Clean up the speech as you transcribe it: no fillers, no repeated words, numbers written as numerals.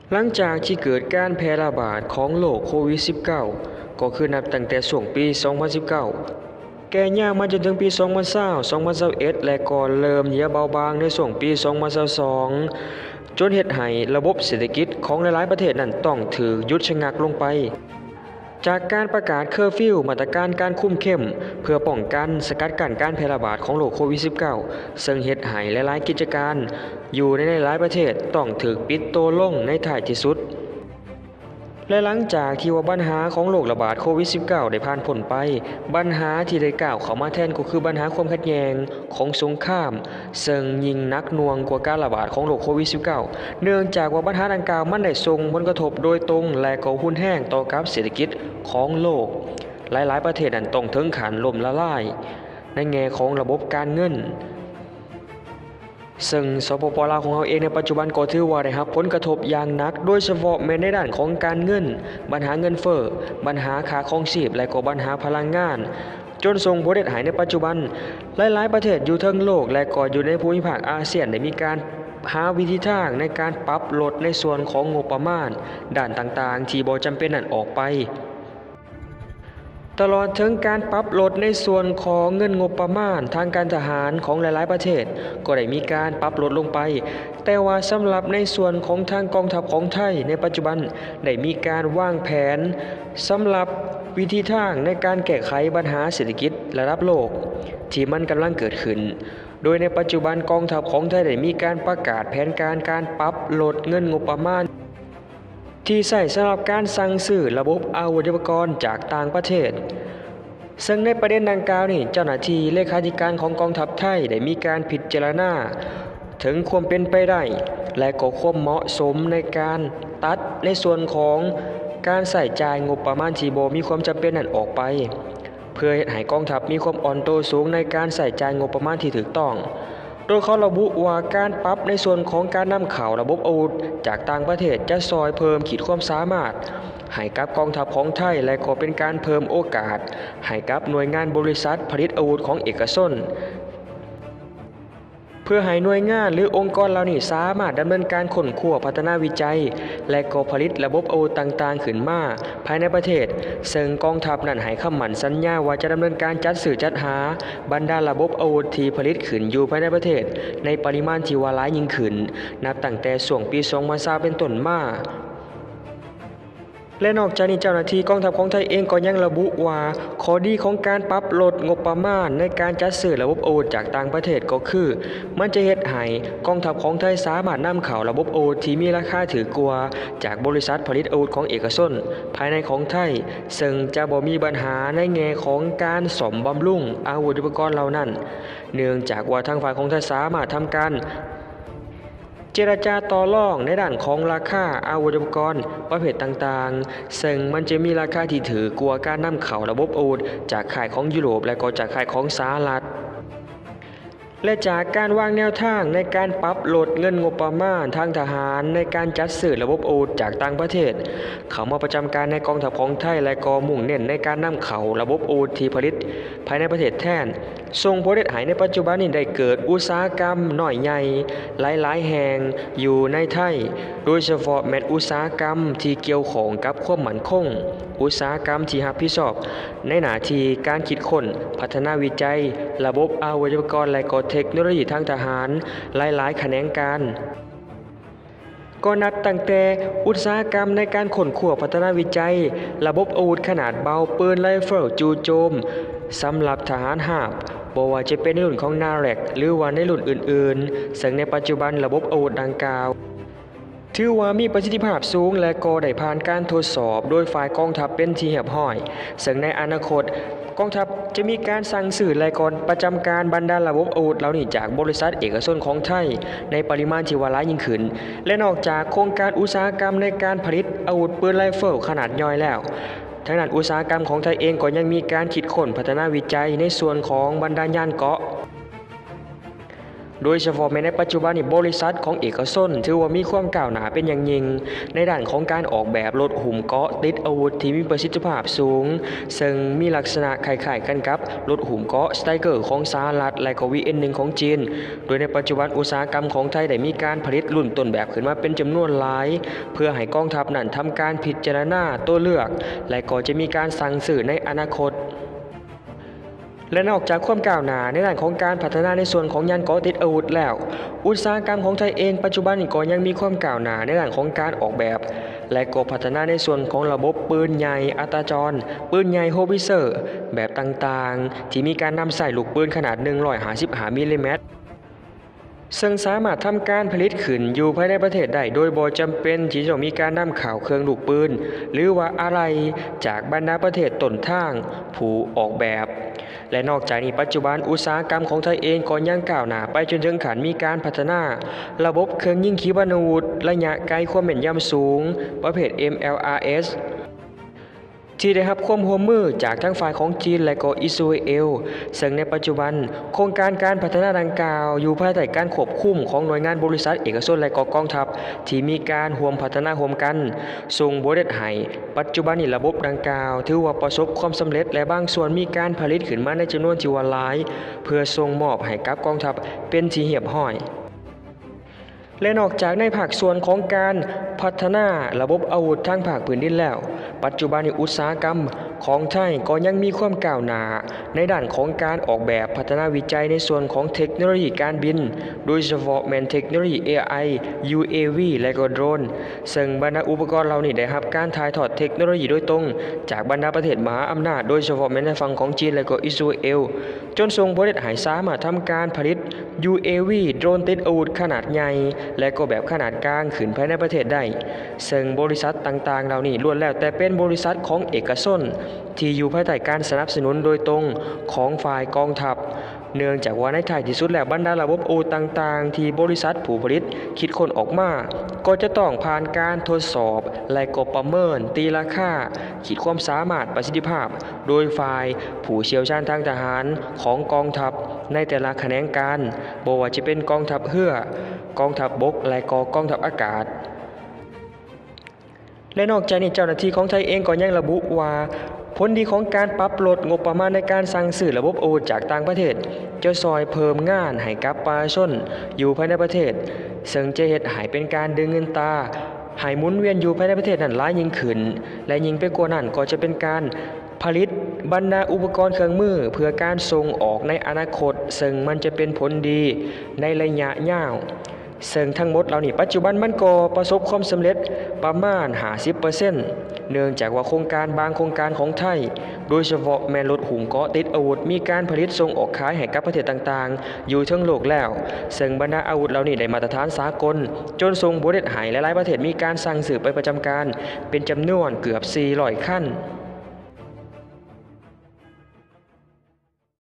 หลังจากที่เกิดการแพร่ระบาดของโรคโควิด -19 ก็คือนับตั้งแต่ช่วงปี 2019 แก่ย่างมาจนถึงปี 2020 2021 และก็เริ่มเหยียบเบาบางในช่วงปี 2022 จนเฮ็ดให้ระบบเศรษฐกิจของหลายๆประเทศนั้นต้องถูกหยุดชะงักลงไป จากการประกาศเคอร์ฟิวมาตรการการคุมเข้มเพื่อป้องกันสกัดกั้นการแพร่ระบาดของโรคโควิด -19 ซึ่งเฮ็ดให้หลายๆกิจการอยู่ในหลายประเทศต้องถูกปิดตัวลงในท้ายที่สุด และหลังจากที่ว่าปัญหาของโรคระบาดโควิด -19 ได้ผ่านพ้นไปปัญหาที่ได้กล่าวเข้ามาแทนก็คือปัญหาความขัดแย้งของสงครามซึ่งยิ่งหนักหน่วงกว่าการระบาดของโรคโควิด -19 เนื่องจากว่าปัญหาดังกล่าวมันได้ส่งผลกระทบโดยตรงและก็รุนแรงต่อกับเศรษฐกิจของโลกหลายๆประเทศนั้นต้องถึงขั้นล่มละลายในแง่ของระบบการเงินซึ่งสปป.ลาวของเราเองในปัจจุบันก็ถือว่าได้รับผลกระทบอย่างหนักโดยเฉพาะแม้ในด้านของการเงินปัญหาเงินเฟ้อปัญหาค่าครองชีพและก็ปัญหาพลังงานจนส่งผลให้ในปัจจุบันหลายๆประเทศอยู่ทั้งโลกและก็อยู่ในภูมิภาคอาเซียนได้มีการหาวิธีทางในการปรับลดในส่วนของงบประมาณด้านต่างๆที่บ่จำเป็นนั้นออกไปตลอดถึงการปรับลดในส่วนของเงินงบประมาณทางการทหารของหลายๆประเทศก็ได้มีการปรับลดลงไปแต่ว่าสำหรับในส่วนของทางกองทัพของไทยในปัจจุบันได้มีการวางแผนสำหรับวิธีทางในการแก้ไขปัญหาเศรษฐกิจระดับโลกที่มันกำลังเกิดขึ้นโดยในปัจจุบันกองทัพของไทยได้มีการประกาศแผนการปรับลดเงินงบประมาณที่ใช้สำหรับการสั่งซื้อระบบอาวุธยุทโธปกรณ์จากต่างประเทศซึ่งในประเด็นดังกล่าวนี้เจ้าหน้าที่เลขาธิการของกองทัพไทยได้มีการพิจารณาถึงความเป็นไปได้และก็ความเหมาะสมในการตัดในส่วนของการใช้จ่ายงบประมาณที่บ่มีความจำเป็นนั้นออกไปเพื่อเฮ็ดให้กองทัพมีความอ่อนโตสูงในการใช้จ่ายงบประมาณที่ถูกต้องโดยเขาระบุว่าการปรับในส่วนของการนำเข้าระบบอาวุธจากต่างประเทศจะช่วยเพิ่มขีดความสามารถให้กับกองทัพของไทยและก็เป็นการเพิ่มโอกาสให้กับหน่วยงานบริษัทผลิตอาวุธของเอกชนเพื่อให้หน่วยงานหรือองค์กรเหล่านี้สามารถดำเนินการค้นคว้าพัฒนาวิจัยและก็ผลิตระบบอาวุธต่างๆขึ้นมาภายในประเทศซึ่งกองทัพนั้นให้คำมั่นสัญญาว่าจะดำเนินการจัดซื้อจัดหาบรรดาระบบอาวุธที่ผลิตขึ้นอยู่ภายในประเทศในปริมาณที่ว่าหลายยิ่งขึ้นนับตั้งแต่ช่วงปี2020เป็นต้นมาและนอกจากนี้เจ้าหน้าที่กองทัพของไทยเองก็ยังระบุว่าข้อดีของการปรับลดงบประมาณในการจัดซื้อระบบอาวุธจากต่างประเทศก็คือมันจะเฮ็ดให้กองทัพของไทยสามารถนำเข้าระบบอาวุธที่มีราคาถูกกว่าจากบริษัทผลิตอาวุธของเอกชนภายในของไทยซึ่งจะบ่มีปัญหาในแง่ของการซ่อมบำรุงอาวุธอุปกรณ์เหล่านั้นเนื่องจากว่าทางฝ่ายของไทยสามารถทำการเจรจาต่อรองในด้านของราคาอาวุธอุปกรณ์ประเภทต่างๆซึ่งมันจะมีราคาที่ถือกว่าการนำเข้าระบบอาวุธจากค่ายของยุโรปและก็จากค่ายของสหรัฐและจากการวางแนวทางในการปรับลดเงินงบประมาณทางทหารในการจัดซื้อระบบอาวุธจากต่างประเทศเข้ามาประจำการในกองทัพของไทยและก็มุ่งเน้นในการนำเข้าระบบอาวุธที่ผลิตภายในประเทศแทนส่งผลให้ในปัจจุบันนี้ได้เกิดอุตสาหกรรมน้อยใหญ่หลายๆแห่งอยู่ในไทยโดยเฉพาะแม้นอุตสาหกรรมที่เกี่ยวข้องกับความมั่นคงอุตสาหกรรมที่รับผิดชอบในหน้าที่การคิดค้นพัฒนาวิจัยระบบอาวุธยุทโธปกรณ์และก็เทคโนโลยีทางทหารหลายๆแขนงการก็นับตั้งแต่อุตสาหกรรมในการค้นคว้าพัฒนาวิจัยระบบอาวุธขนาดเบาปืนไรเฟิลจู่โจมสำหรับทหารราบบ่ว่าจะเป็นในรุ่นของนาแร็กหรือว่าในรุ่นอื่นๆซึ่งในปัจจุบันระบบอาวุธดังกล่าวถือว่ามีประสิทธิภาพสูงและก็ได้ผ่านการทดสอบโดยฝ่ายกองทัพเป็นที่เรียบร้อยซึ่งในอนาคตกองทัพจะมีการสั่งซื้อและก็ประจำการบรรดาระบบอาวุธเหล่านี้จากบริษัทเอกชนของไทยในปริมาณที่ว่าหลายยิ่งขึ้นและนอกจากโครงการอุตสาหกรรมในการผลิตอาวุธปืนไรเฟิลขนาดย่อยแล้วทางด้านอุตสาหกรรมของไทยเองก็ยังมีการคิดค้นพัฒนาวิจัยในส่วนของบรรดายานเกราะโดยเฉพาะในปัจจุบันนี้บริษัทของเอกชนถือว่ามีความก้าวหน้าเป็นอย่างยิ่งในด้านของการออกแบบรถหุ้มเกราะติดอาวุธที่มีประสิทธิภาพสูงซึ่งมีลักษณะคล้ายๆกันกับรถหุ้มเกราะสไตรเกอร์ของสหรัฐและก็ VN1 ของจีนโดยในปัจจุบันอุตสาหกรรมของไทยได้มีการผลิตรุ่นต้นแบบขึ้นมาเป็นจำนวนหลายเพื่อให้กองทัพนั้นทำการพิจารณาตัวเลือกและก็จะมีการสั่งซื้อในอนาคตและนอกจากความก้าวหน้าในด้านของการพัฒนาในส่วนของยานเกราะติดอาวุธแล้วอุตสาหกรรมของไทยเองปัจจุบันนี้ก็ยังมีความก้าวหน้าในด้านของการออกแบบและก็พัฒนาในส่วนของระบบปืนใหญ่อัตราจรปืนใหญ่โฮวิเซอร์แบบต่างๆที่มีการนำใส่ลูกปืนขนาด155มิลลิเมตรซึ่งสามารถทำการผลิตขึ้นอยู่ภายในประเทศได้โดยบ่จำเป็นที่จะมีการนำเข้าเครื่องลูกปืนหรือว่าอะไรจากบรรดาประเทศต้นทางผู้ออกแบบและนอกจากนี้ปัจจุบันอุตสาหกรรมของไทยเองก็ยังก้าวหน้าไปจนถึงขั้นมีการพัฒนาระบบเครื่องยิงขีปนาวุธระยะไกลความแม่นยำสูงประเภท MLRSที่ได้รับความร่วมมือจากทั้งฝ่ายของจีนและก็อิสราเอลซึ่งในปัจจุบันโครงการการพัฒนาดังกล่าวอยู่ภายใต้การควบคุมของหน่วยงานบริษัทเอกชนและก็กองทัพที่มีการร่วมพัฒนาร่วมกันส่งบริษัทให้ปัจจุบันนี้ระบบดังกล่าวถือว่าประสบความสำเร็จและบางส่วนมีการผลิตขึ้นมาในจำนวนที่ว่าหลายเพื่อส่งมอบให้กับกองทัพเป็นที่เรียบร้อยและนอกจากในภาคส่วนของการพัฒนาระบบอาวุธทางภาคพื้นดินแล้วปัจจุบันอุตสาหกรรมของไทยก็ยังมีความก้าวหน้าในด้านของการออกแบบพัฒนาวิจัยในส่วนของเทคโนโลยีการบินโดยเฉพาะแมนเทคโนโลยี AI UAV และก็โดรนซึ่งบรรดาอุปกรณ์เหล่านี้ได้รับการถ่ายทอดเทคโนโลยีโดยตรงจากบรรดาประเทศมหาอำนาจโดยเฉพาะในฝั่งของจีนและก็อิสราเอลจนส่งผลให้สามารถทำการผลิต UAV โดรนติดอาวุธขนาดใหญ่และก็แบบขนาดกลางขึ้นภายในประเทศได้ซึ่งบริษัทต่างๆเหล่านี้ล้วนแล้วแต่เป็นบริษัทของเอกชนที่อยู่ภายใต้การสนับสนุนโดยตรงของฝ่ายกองทัพเนื่องจากว่าในท้ายที่สุดแล้วบรรดาระบบอาวุธต่างๆที่บริษัทผู้ผลิตคิดค้นออกมาก็จะต้องผ่านการทดสอบและก็ประเมินตีราคาขีดความสามารถประสิทธิภาพโดยฝ่ายผู้เชี่ยวชาญทางทหารของกองทัพในแต่ละแขนงการบ่ว่าจะเป็นกองทัพเรือกองทัพบกและก็กองทัพอากาศและนอกจากนี้เจ้าหน้าที่ของไทยเองก็ยังระบุว่าผลดีของการปรับลดงบประมาณในการสั่งซื้อระบบอาวุธจากต่างประเทศจะซอยเพิ่มงานให้กับประชาชนอยู่ภายในประเทศซึ่งจะเฮ็ดให้เป็นการดึงเงินตราให้หมุนเวียนอยู่ภายในประเทศนั้นหลายยิ่งขึ้นและยิ่งไปกว่านั้นก็จะเป็นการผลิตบรรดาอุปกรณ์เครื่องมือเพื่อการส่งออกในอนาคตซึ่งมันจะเป็นผลดีในระยะยาวซึ่งทั้งหมดเหล่านี้ปัจจุบันมันก็ประสบความสำเร็จประมาณ 50% เนื่องจากว่าโครงการบางโครงการของไทยโดยเฉพาะแม่นรถหุ้มเกราะติดอาวุธมีการผลิตส่งออกขายให้กับประเทศต่างๆอยู่ทั้งโลกแล้วซึ่งบรรดาอาวุธเหล่านี้ได้มาตรฐานสากลจนส่งผลให้หลายๆประเทศมีการสั่งซื้อไปประจำการเป็นจำนวนเกือบ400คัน